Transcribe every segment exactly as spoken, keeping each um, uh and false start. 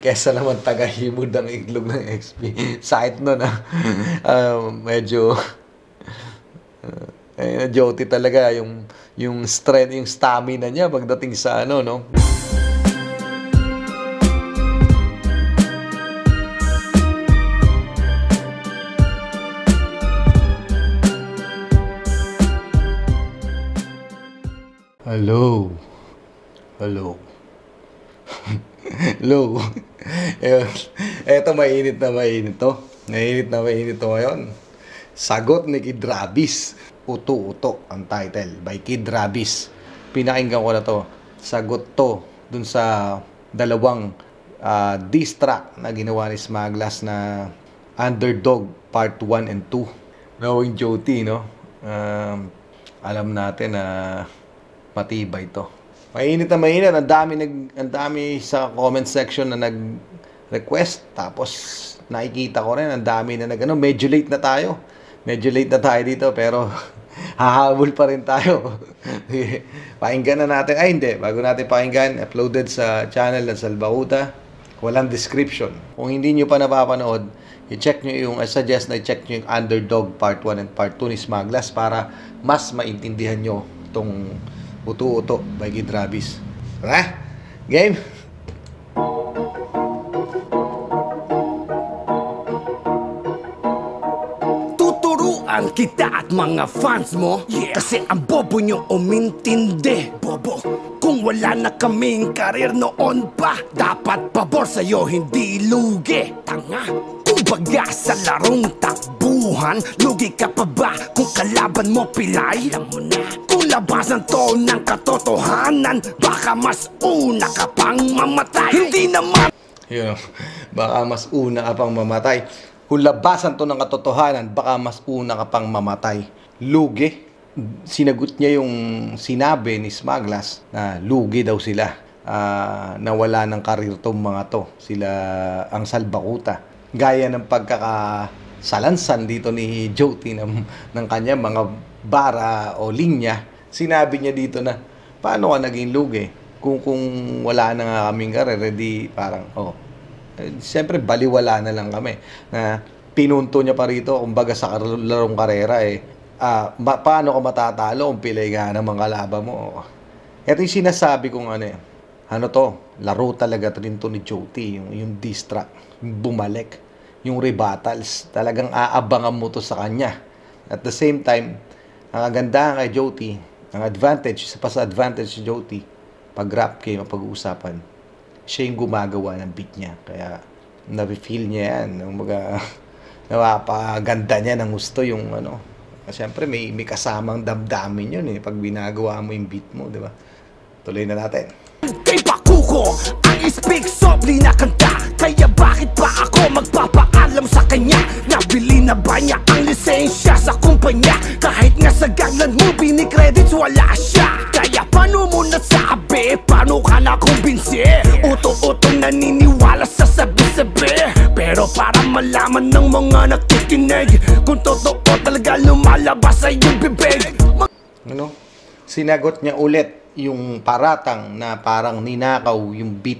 kesa naman tagahimod ng iglog ng X P. Side nun ah. uh, medyo uh, eh, Joti talaga yung yung strength, yung stamina niya pagdating sa ano, no? Hello. Hello. Hello. Eto, mainit na mainit to. Mainit na mainit to ngayon. Sagot ni Kid Rabis. Uto-uto ang title by Kid Rabis. Pinakinggan ko na to. Sagot to dun sa dalawang uh, diss track na ginawa ni Smaglas na Underdog Part one and two. Knowing Joti, no? Um, alam natin na uh, matibay to. Mainit na mainit. Ang dami, nag, ang dami sa comment section na nag-request. Tapos, nakikita ko rin, ang dami na nag, ano, medyo late na tayo. Medyo late na tayo dito, pero hahabol pa rin tayo. Pakinggan na natin. Ay, hindi. Bago natin pakinggan, uploaded sa channel ng Salbakuta. Walang description. Kung hindi nyo pa napapanood, i-check nyo yung, I suggest na i-check nyo yung Underdog Part one and Part two ni Smaglas para mas maintindihan nyo itong Uto-uto by Kid Rabis. Tara! Game! Tuturuan kita at mga fans mo, yeah. Kasi ang bobo nyo umintindi, bobo. Kung wala na kaming karir noon pa, dapat pabor sa'yo, hindi lugi. Tanga! Kumbaga sa larong takbuhan, lugi ka pa ba kung kalaban mo pilay? Alam mo na, kung labasan to ng katotohanan, baka mas una ka pang mamatay. Hindi naman, you know, baka mas una ka pang mamatay. Kung labasan to ng katotohanan, baka mas una ka pang mamatay. Lugi. Sinagot niya yung sinabi ni Smaglas na lugi daw sila, uh, na wala ng karir tong mga to. Sila ang Salbakuta. Gaya ng pagkakasalansan dito ni Joti ng, ng kanya mga bara o linya. Sinabi niya dito na, paano ka naging lugi? Kung, kung wala na nga kaming karir, edi parang, oh, eh, siyempre baliwala na lang kami. Na pinunto niya pa rito, kumbaga sa larong karera, eh, ah, ma- paano ka matatalo kung pilay ka ng mga kalaban mo? Ito yung sinasabi kong ano eh, ano to, laro talaga rin to ni Joti, yung, yung diss track, yung bumalik, yung rebattles, talagang aabangan mo to sa kanya. At the same time, ang kagandahan kay Joti, ang advantage, isa pa sa advantage ni Joti, pag rap kayo, pag-uusapan, siya yung gumagawa ng beat niya. Kaya, na-feel niya yan. Mga, napapaganda niya ng gusto yung ano. Siyempre, may, may kasamang damdamin yun eh, pag binagawa mo yung beat mo, di ba? Tuloy na natin. kay Bakuko ang speak softly na kanta. Kaya bakit pa ako magpapaalam sa kanya? Nabili na ba niya ang lisensya sa kumpanya? Kahit nga sa gangland mo binikredits wala siya. Kaya paano mo nasabi? Paano ka na kumbinsi? Uto-utong naniniwala sa sabi-sabi. Pero para malaman ng mga nakikinig kung totoo talaga lumalabas sa iyong bibig. Ano? Sinagot niya ulit yung paratang na parang ninakaw yung beat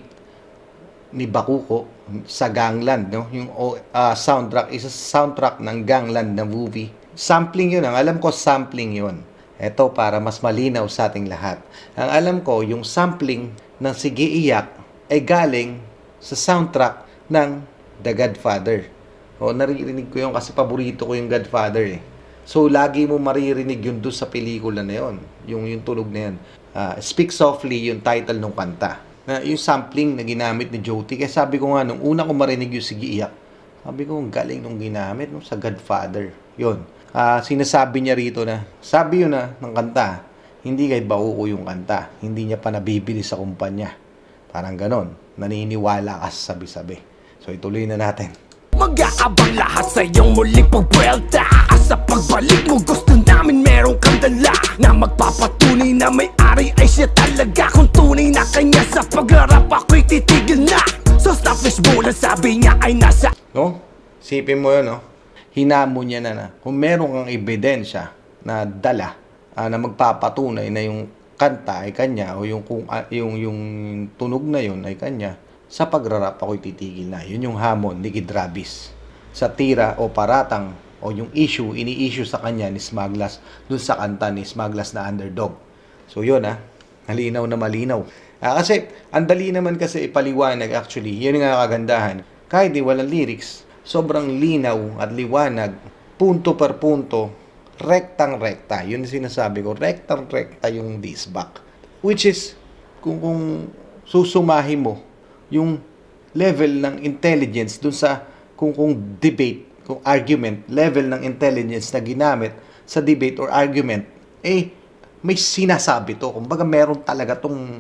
ni Bakuko sa Gangland, no? Yung uh, soundtrack, isa soundtrack ng Gangland na movie. Sampling yun. Ang alam ko, sampling yun. Ito para mas malinaw sa ating lahat. Ang alam ko, yung sampling ng Sige Iyak ay galing sa soundtrack ng The Godfather. O, naririnig ko yun kasi paborito ko yung Godfather eh. So, lagi mo maririnig yun doon sa pelikula na yun. Yung, yung tunog na yun. Uh, Speak Softly, yung title ng kanta. Na, yung sampling na ginamit ni Joti. Kaya sabi ko nga, nung una ko marinig yung Sige Iyak, sabi ko, ang galing nung ginamit no, sa Godfather. Yun. Uh, sinasabi niya rito na, sabi yun na, ng kanta, hindi kay Bakuko yung kanta. Hindi niya pa nabibili sa kumpanya. Parang ganon. Naniniwala ka sa sabi-sabi. So, ituloy na natin. Mag-aabang lahat sa iyong muling pagbuelta. Sa pagbalik mo gusto namin merong kang dala na magpapatunay na may-ari ay siya talaga. Kung tunay na kanya sa pagharap ako'y titigil na. So stop fishbowl ang sabi niya ay nasa. No? Sipin mo yun, no? Hinamo niya na na. Kung meron kang ebidensya na dala uh, na magpapatunay na yung kanta ay kanya o yung, kung, uh, yung, yung tunog na yun ay kanya, sa pagrarap ako'y titigil na. Yun yung hamon ni Kid Rabis. Sa tira o paratang o yung issue, ini-issue sa kanya ni Smaglas dun sa kanta ni Smaglas na Underdog. So yun ah, malinaw na malinaw. Ah, kasi, ang dali naman kasi ipaliwanag actually. Yun nga kagandahan. Kahit di walang lyrics, sobrang linaw at liwanag, punto per punto, rektang-rekta. Yun yung sinasabi ko, rektang-rekta yung disback. Which is, kung, kung susumahin mo yung level ng intelligence dun sa kung, kung debate, kung argument, level ng intelligence na ginamit sa debate or argument, eh, may sinasabi to. Kumbaga, meron talaga tong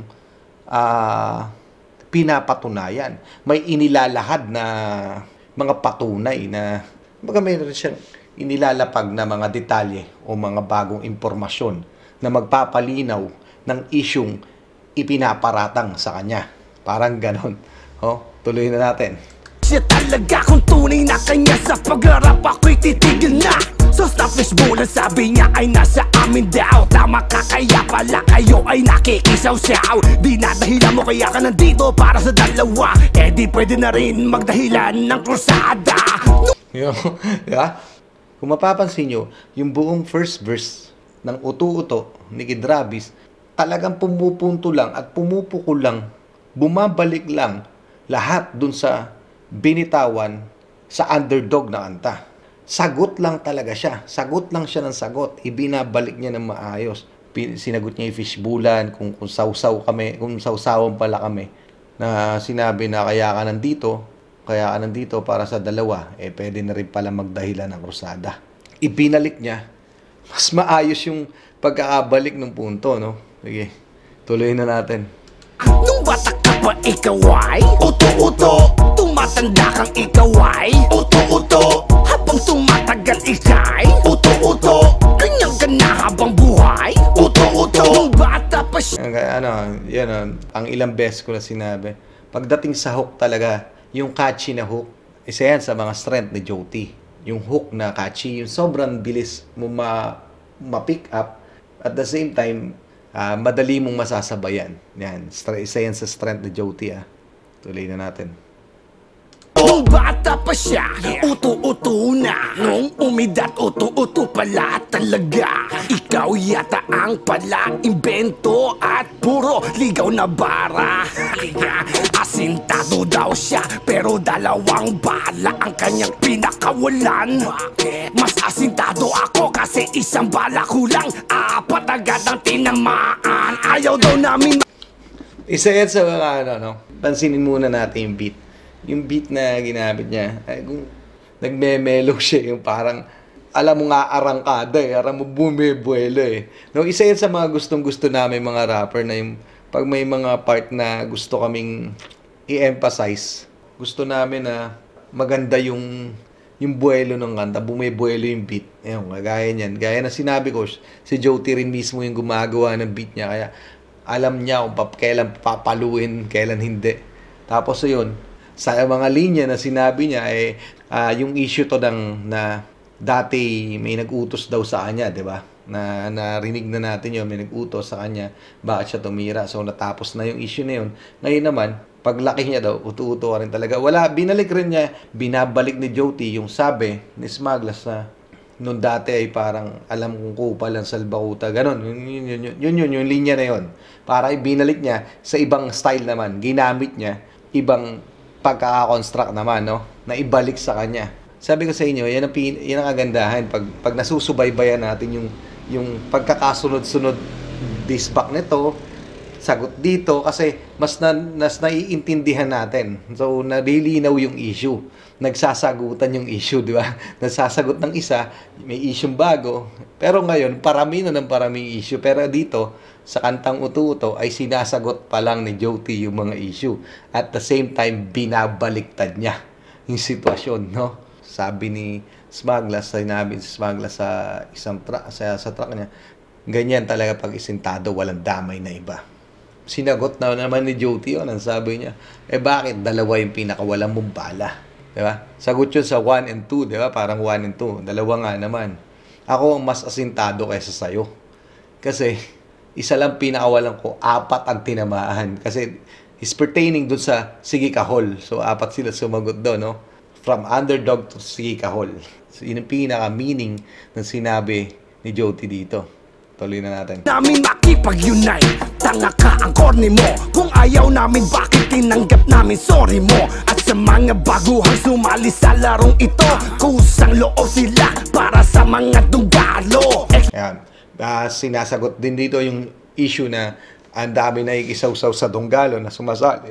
uh, pinapatunayan. May inilalahad na mga patunay na, kumbaga, meron siyang inilalapag na mga detalye o mga bagong impormasyon na magpapalinaw ng isyung ipinaparatang sa kanya. Parang ganon. Oh, tuloy na natin. Siya talaga kung tunay na kanya sa pagharap ako'y titigil na. So stop fishbowl, sabi niya ay nasa amin daw. Tama ka kaya pala kayo ay nakikisaw-saw. Di na dahilan mo kaya ka nandito para sa dalawa. Eh di pwede na rin magdahilan ng krusada. Yo, diba? Kung mapapansin nyo, yung buong first verse ng Utu-Uto ni Kid Rabis, talagang pumupunto lang at pumupukol lang, bumabalik lang lahat dun sa binitawan sa Underdog na kanta. Sagot lang talaga siya. Sagot lang siya ng sagot. Ibinabalik niya ng maayos. Sinagot niya yung fishbulan, kung, kung sausaw kami, kung sausawan pala kami, na sinabi na kaya ka nandito, kaya ka nandito para sa dalawa, eh pwede na rin pala magdahilan ng krusada. Ibinalik niya. Mas maayos yung pagkakabalik ng punto, no? Sige, tuloy na natin. Nung bata ka pa ikaw ay uto-uto, tumatanda kang ikaw ay uto-uto, habang tumatagal ikay uto-uto, ganyan ka na habang buhay uto-uto. Nung bata pa siya, ano, yan o, ang ilang beses ko na sinabi, pagdating sa hook talaga, yung catchy na hook, isa yan sa mga strength ni Joe T. Yung hook na catchy, yung sobrang bilis mo ma ma-pick up, at the same time, Uh, madali mong masasabayan. Yan. Isa yan sa strength ni Joe T. Ah. Tuloy na natin. nung bata pa siya, uto-uto na. Nung umidad, uto-uto pala talaga. Ikaw yata ang pala imbento at puro ligaw na bara. Asintado daw siya, pero dalawang bala ang kanyang pinakawalan. Mas asintado ako kasi isang bala kulang, apat agad ang tinamaan. Ayaw daw namin. Isa yan sa mga ano, no? Pansinin muna natin yung beat. Yung beat na ginamit niya, ay, kung nagme-mellow siya, yung parang, alam mo nga arangkada eh, alam mo bumibuelo eh. No, isa yan sa mga gustong-gusto namin mga rapper na yung, pag may mga part na gusto kaming i-emphasize, gusto namin na maganda yung, yung buwelo ng kanta, bumibuelo yung beat. Ayun, gaya niyan. Gaya na sinabi ko, si Joe T rin mismo yung gumagawa ng beat niya, kaya alam niya kung pa, kailan papaluin, kailan hindi. Tapos yun, sa mga linya na sinabi niya, eh, uh, yung issue to ng, na dati may nag-utos daw sa kanya, di ba? Na narinig na natin yun, may nag-utos sa kanya, bakit siya tumira. So natapos na yung issue na yun. Ngayon naman, paglaki niya daw, utu-uto rin talaga. Wala, binalik rin niya, binabalik ni Joe T yung sabi ni Smaglas na nung dati ay parang alam kong kupal ang salbakuta, ganon, yun yun, yun, yun, yun, yun, yung linya na yun. Para ibinalik niya sa ibang style naman, ginamit niya, ibang pagkaka-construct naman, no, na ibalik sa kanya. Sabi ko sa inyo, yan ang, yan ang kagandahan, pag, pag nasusubaybayan natin yung, yung pagkakasunod-sunod disback nito, sagot dito, kasi mas, na, mas naiintindihan natin. So, nalilinaw yung issue. Nagsasagutan yung issue, di ba? Nagsasagot ng isa, may issue bago. Pero ngayon, parami na ng paraming issue. Pero dito, sa kantang Utu-Uto, ay sinasagot pa lang ni Joe T yung mga issue. At the same time, binabaliktad niya yung sitwasyon, no? Sabi ni Smaglas, sinabi si Smaglas sa isang truck, sa, sa truck niya, ganyan talaga pag isintado, walang damay na iba. Sinagot na naman ni Joe T yun. Ang sabi niya, eh bakit dalawa yung pinakawalang mong bala? Diba? Sagot yun sa one and two, diba? Parang one and two. Dalawa nga naman. Ako ang mas asintado kaysa sa'yo. Kasi, isa lang pinakawalan ko, apat ang tinamaan. Kasi, is pertaining dun sa Sige Kahol. So, apat sila sumagot doon, no? From underdog to Sige Kahol. So, yun ang pinaka-meaning ng sinabi ni Joti dito. Tuloy na natin. Namin makipag-unite, tanga ka ang corny mo. Kung ayaw namin, bakit tinanggap namin sorry mo? At sa mga baguhang sumali sa larong ito, kusang loob sila para sa mga dunggalo. Ayan. Uh, sinasagot din dito yung issue na ang dami na ikisaw-saw sa dunggalo na sumasali.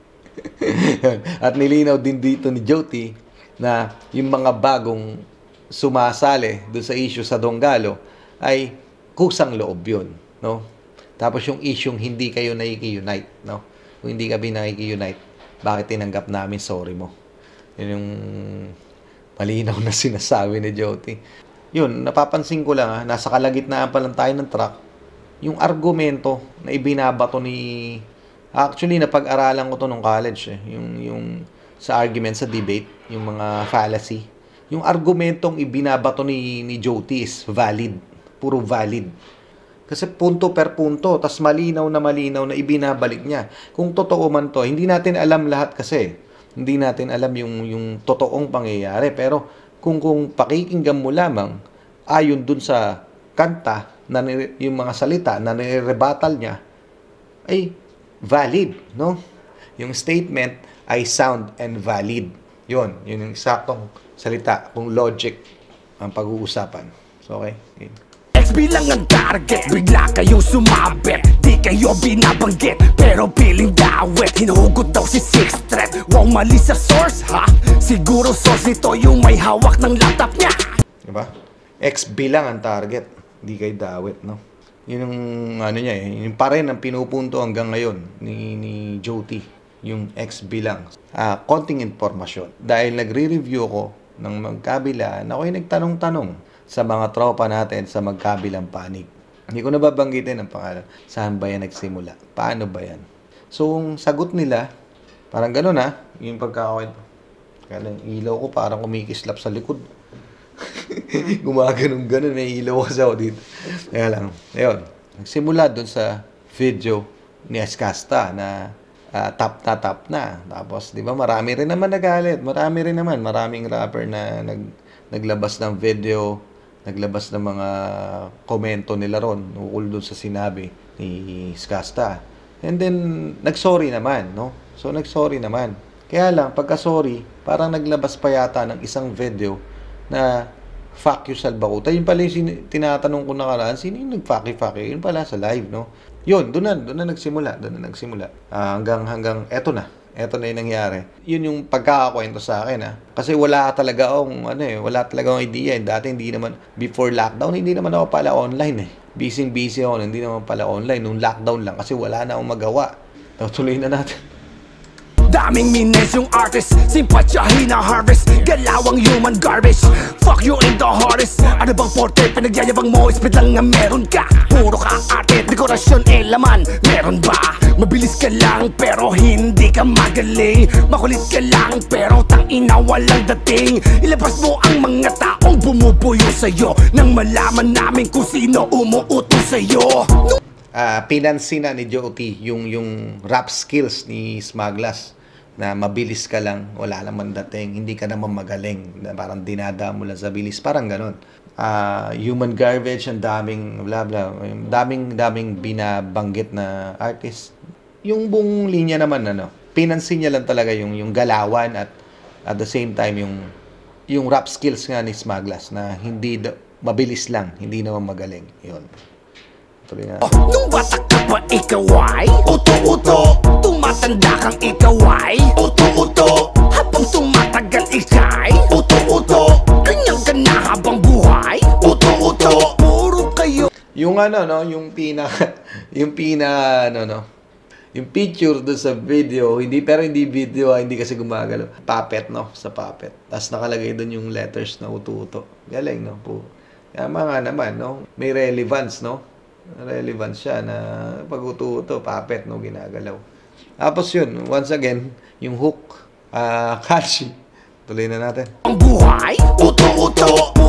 At nilinaw din dito ni Joti na yung mga bagong sumasali doon sa issue sa dunggalo ay kusang loob yun, no? Tapos yung issue hindi kayo nakiki-unite, no? Kung hindi kami nakiki-unite, bakit tinanggap namin sorry mo? Yun yung malinaw na sinasabi ni Joti. Yun, napapansin ko lang, ha, nasa kalagitnaan pa lang tayo ng track, yung argumento na ibinabato ni... Actually, napag-aralan ko to nung college, eh. Yung, yung sa argument, sa debate, yung mga fallacy. Yung argumentong ibinabato ni, ni Joti is valid. Puro valid. Kasi punto per punto, tas malinaw na malinaw na ibinabalik niya. Kung totoo man to, hindi natin alam lahat kasi. Hindi natin alam yung, yung totoong pangyayari. Pero kung, kung pakikinggan mo lamang, ayon dun sa kanta, na, yung mga salita na nire-rebuttal niya, ay valid, no? Yung statement ay sound and valid. Yun, yun yung saktong salita, kung logic ang pag-uusapan. So, okay? Okay. Bilang ang target, bigla kayong sumabit. Di kayo binabanggit, pero piling dawit. Hinuhugot daw si Six Threat. Wow, mali sa source, ha? Siguro source nito yung may hawak ng laptop niya. Diba? X bilang ang target, di kay dawit, no? Yun yung, ano niya eh, yun pa rin ang pinupunto hanggang ngayon ni, ni Joti, yung X bilang. Ah, konting informasyon. Dahil nagre-review ko ng magkabilaan, ako'y nagtanong-tanong sa mga tropa natin sa magkabilang panig. Hindi ko nababanggitin ang pangalan. Saan ba yan nagsimula? Paano ba yan? So, ang sagot nila, parang gano'n ha, yung pagkakawin. Kaya ilaw ko parang kumikislap sa likod. Gumaganon gano'n, may ilaw kasi ako dito. Kaya lang, ayun. Nagsimula doon sa video ni Escasta na uh, tap na tap na. Tapos, di ba, marami rin naman nagalit. Marami rin naman. Maraming rapper na nag, naglabas ng video, naglabas ng mga komento nila ron ukol doon sa sinabi ni Skasta. And then, nag-sorry naman, no? So, nag-sorry naman. Kaya lang, pagka-sorry, parang naglabas pa yata ng isang video na fuck you, Salbakuta. Yun pala yung tinatanong ko nakaraan, sino yung nag-fuck you, fuck you? Yun pala sa live, no? Yun, doon na, doon na nagsimula, doon na nagsimula. Uh, hanggang, hanggang, eto na. Eto na yung nangyari. Yun yung pagkakakwento sa akin, ha. Kasi wala talaga akong, ano eh, wala talaga akong idea. Dati hindi naman, before lockdown, hindi naman ako pala online eh. Busy-busy ako, hindi naman pala online. Nung lockdown lang, kasi wala na akong magawa. Tuloy na natin. Daming mines yung artist, simpatyahin na harvest. Galawang human garbage, fuck you in the hardest. Ano bang forte, pinagyayabang mo, spit lang nga meron ka. Puro ka arte, dekorasyon, eh laman, meron ba? Mabilis ka lang, pero hindi ka magaling. Makulit ka lang, pero tangina walang dating. Ilabas mo ang mga taong bumubuyo sa'yo, nang malaman namin kung sino umuutos sa'yo. Uh, pinansin na ni Joti yung, yung rap skills ni Smaglas. Na mabilis ka lang, wala naman dating, hindi ka naman magaling, na parang dinada mo lang sa bilis, parang ganun. Uh, human garbage, ang daming, bla bla, daming, daming binabanggit na artist. Yung buong linya naman, ano, pinansin niya lang talaga yung, yung galawan at at the same time, yung, yung rap skills nga ni Smaglas na hindi, mabilis lang, hindi naman magaling. Yun. Tuloy na. Nung bata ka pa ikaw ay uto-uto, tumatanda kang ikaw ay uto-uto, habang tumatagal ikay uto-uto, ganyan ka na habang buhay uto-uto. Puro kayo. Yung ano no, yung pina yung pina ano no, yung picture do sa video, hindi pero hindi video, hindi kasi gumagalaw. Puppet no, sa puppet. Tapos nakalagay doon yung letters na uto-uto. Galing no po. Kaya mga naman no, may relevance no. Relevance siya na pag-uto-uto, puppet, no, ginagalaw. Tapos yun, once again, yung hook, uh, catchy. Tuloy na natin. Ang buhay, uto-uto, puro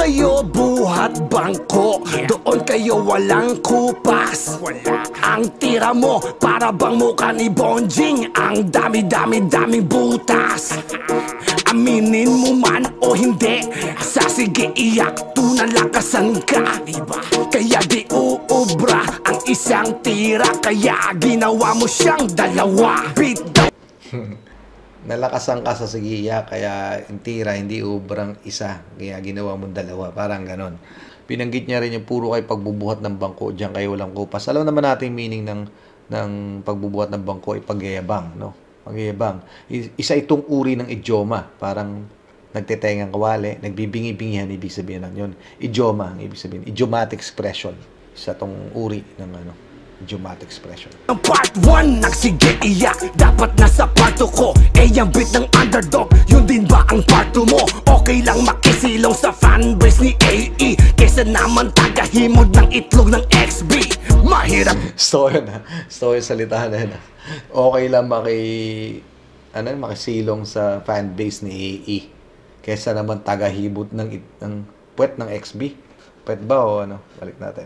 kayo buhat bangko, doon kayo walang kupas. Ang tira mo para bang mukha ni Bonjing, ang dami-dami-daming butas. Aminin mo man o hindi, sa sige iyak, tunalakasan ka. Kaya di uubra ang isang tira, kaya ginawa mo siyang dalawa. Beat the Nalakasan ka sa sigiya, kaya yung tira hindi ubrang isa, kaya ginawa mong dalawa. Parang ganon. Binanggit niya rin yung puro kayo pagbubuhat ng bangko, diyan kayo walang kupas. Alam naman natin yung meaning ng, ng pagbubuhat ng bangko ay pagyayabang, no? Pagyayabang. Isa itong uri ng idioma. Parang nagtetengang kawali, nagbibingi-bingihan, ibig sabihin lang yun. Idioma, ibig sabihin. Idiomatic expression. Isa itong uri ng ano, idiomatic expression. Ang part one, nagsige iyak, dapat nasa part two ko. Eh yung beat ng underdog, yun din ba ang part two mo? Okay lang makisilong sa fanbase ni A E, kesa naman tagahimod ng itlog ng X B. Mahirap. So yun ha, so yung salita na yun ha. Okay lang maki, ano, makisilong sa fanbase ni A E, kesa naman tagahimod ng, ng puwet ng X B. Puwet ba o ano? Balik natin.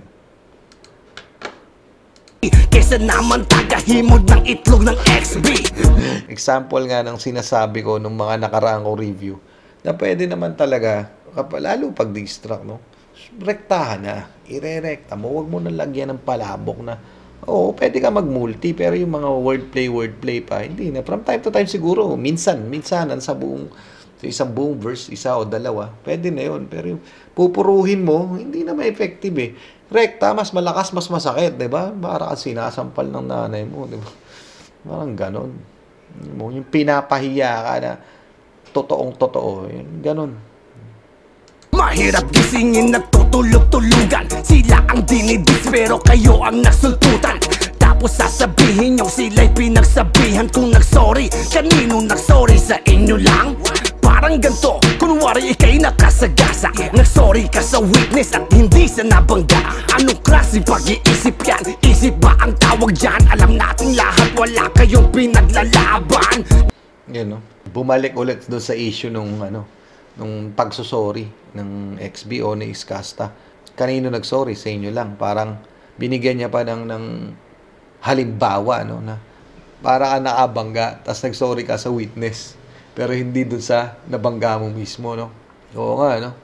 Kesa naman tagahimod ng itlog ng X B. Example nga ng sinasabi ko nung mga nakaraang ko review, na pwede naman talaga, lalo pag distract, no? Rektahan na, ire-rekta mo, huwag mo na lagyan ng palabok na, oo, pwede ka mag-multi, pero yung mga wordplay, wordplay pa, hindi na. From time to time siguro, minsan, minsanan sa buong, sa isang buong verse, isa o dalawa, pwede na yun. Pero yung pupuruhin mo, hindi na ma-effective eh. Rekta, mas malakas, mas masakit, di ba? Para kasi sinasampal ng nanay mo, di ba? Parang ganon. Yung pinapahiya ka na totoong totoo, yun, ganon. Mahirap gisingin na tutulog-tulugan, sila ang dinidis pero kayo ang nasulputan. Tapos sasabihin nyo sila'y pinagsabihan kung nagsorry. Kanino nagsorry, sa inyo lang? Parang ganto, kunwari ikay nakasagasa, nagsorry ka sa witness at hindi sa nabangga. Anong klase pag-iisip yan? Isip ba ang tawag dyan? Alam nating lahat wala kayong pinaglalaban. Yun, no? Bumalik ulit doon sa issue nung ano, nung pagsusorry ng X B o ni Iskasta. Kanino nagsorry? Sa inyo lang. Parang binigyan niya pa ng, ng halimbawa, no, na para ka nakabangga, tapos nagsorry ka sa witness, pero hindi dun sa nabangga mo mismo, no? Oo nga, no?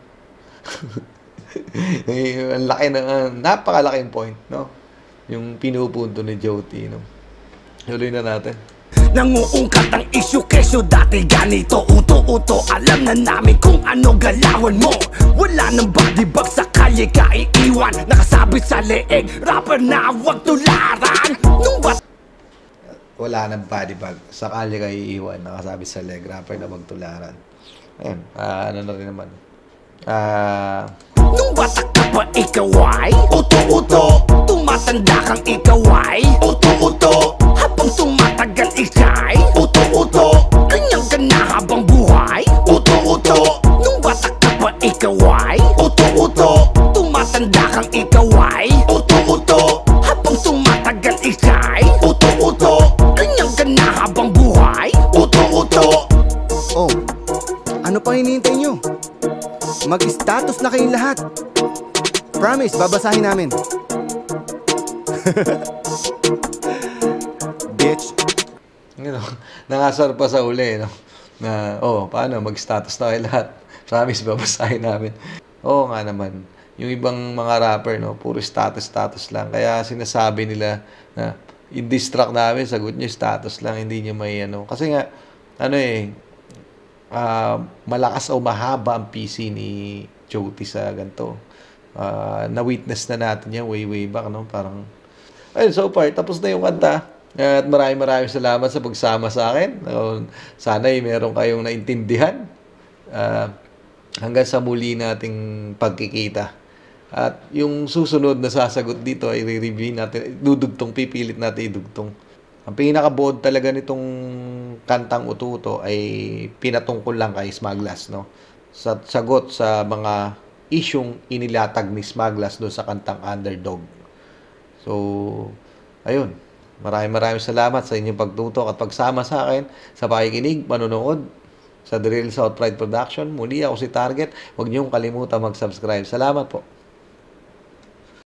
Ang laki na, uh, napakalaking point, no? Yung pinupunto ni Joti, no? Tuloy na natin. Nanguungkat ang issue kesyo dati ganito, uto-uto, alam na namin kung ano galawan mo. Wala nang body bag sa kalye ka iiwan, nakasabit sa leeg, rapper na wag tularan. Nung bat Wala nang body bag sa kalye ka iiwan, nakasabit sa leg, rapper na magtularan. Ayun, uh, ano na rin naman. Ah... Uh, Nung bata ka pa ikaw ay uto-uto, tumatanda kang ikaw ay uto-uto, habang tumatagal ikay uto-uto, ganyan ka na habang buhay uto-uto. Nung bata ka pa ikaw ay uto-uto, tumatanda kang ikaw ay uto-uto, habang tumatagal ikay uto-uto, ganyan ka na habang buhay uto-uto. Oh, ano pa hinihintay nyo? Mag-status na kayong lahat. Promise, babasahin namin. Bitch. You know, nangasar pa sa uli, no? Na, oh, paano, mag-status na kayo lahat. Promise, babasahin namin. Oo nga naman. Yung ibang mga rapper, no, puro status-status lang. Kaya sinasabi nila na in-distract namin, sagot nyo status lang, hindi nyo may ano. Kasi nga, ano eh, uh, malakas o mahaba ang P C ni Joti sa ganito. Uh, na-witness na natin yan way, way back, no? Parang, ayun, so far, tapos na yung kanta. At maraming maraming salamat sa pagsama sa akin. Uh, sana'y meron kayong naintindihan. Uh, hanggang sa muli nating pagkikita. At yung susunod na sasagot dito ay re-review natin, dudugtong, pipilit natin idugtong. Ang pinakabuod talaga nitong kantang Uto-Uto ay pinatungkol lang kay Smaglas, no? Sa sagot sa mga isyung inilatag ni Smaglas doon sa kantang Underdog. So, ayun. Maraming maraming salamat sa inyong pagtutok at pagsama sa akin sa pakikinig, panonood. sa The Real South Pride Production. Muli ako si Target. Huwag niyong kalimutan mag-subscribe. Salamat po.